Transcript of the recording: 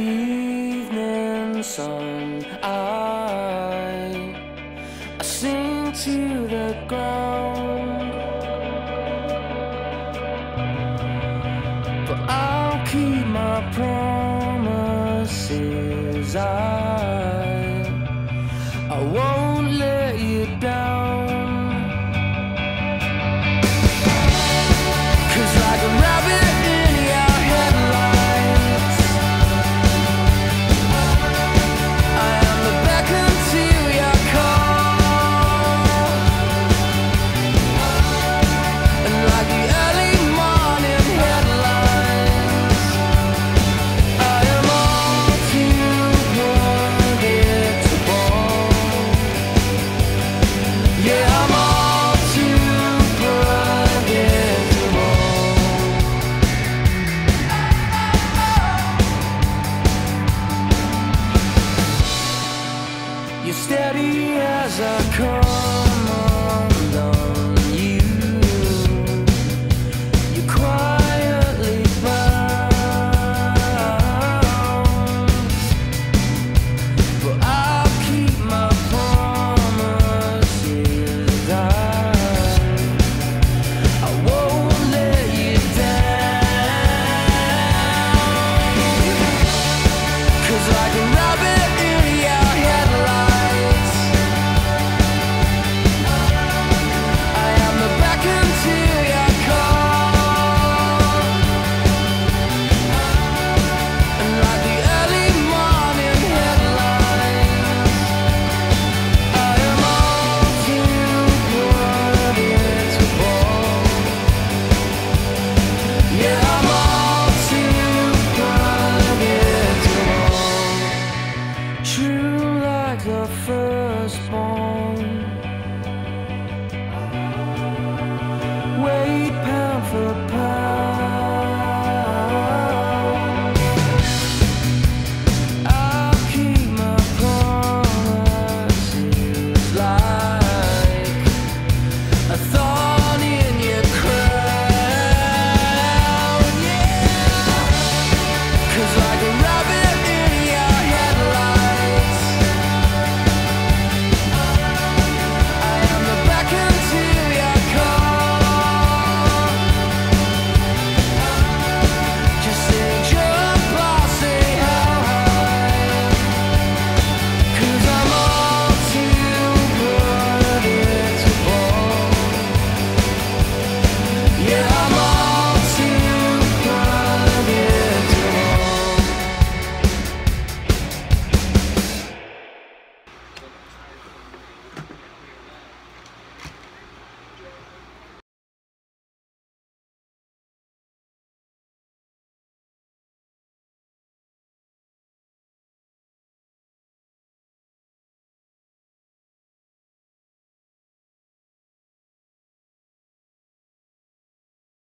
evening sun, I sing to the ground, but I'll keep my promises. I won't let you down. 'Cause like a rabbit in your headlights, I am the beckon to your call. And like the early morning headlines, I am all too predictable. Yeah, I'm all too predictable. You're steady as I come undone you. You quietly bound, but I'll keep my promises. I won't let you down. 'Cause like